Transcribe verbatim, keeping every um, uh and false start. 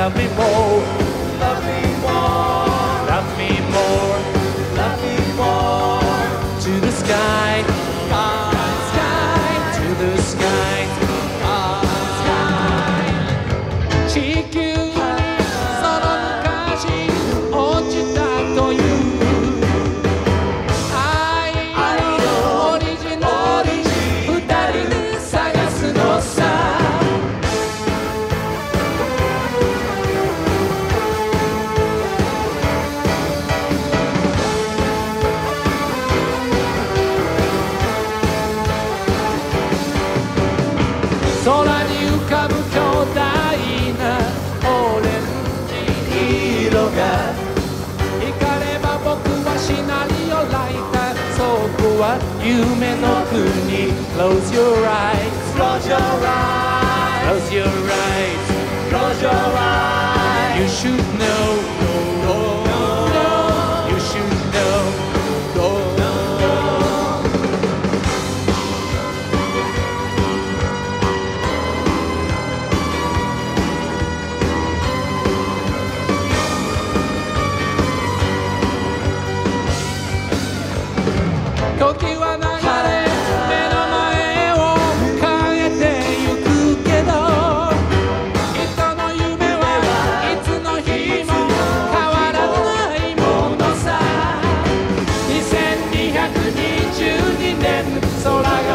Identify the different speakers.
Speaker 1: love me more, love me more, love me more, love me more. To the sky, sky, to the sky, sky. 地球その昔落ちたという愛のオリジナル二人で探すのさ。空に浮かぶ巨大なオレンジ色が光れば僕はシナリオライター。そこは夢の国。 Close your eyes, close your eyes, close your eyes, close your eyes. You should know, no, no, you should know, no, no. 時は流れ目の前を変えてゆくけど人の夢はいつの日も変わらないものさ。にせんにひゃくにじゅうにねん空が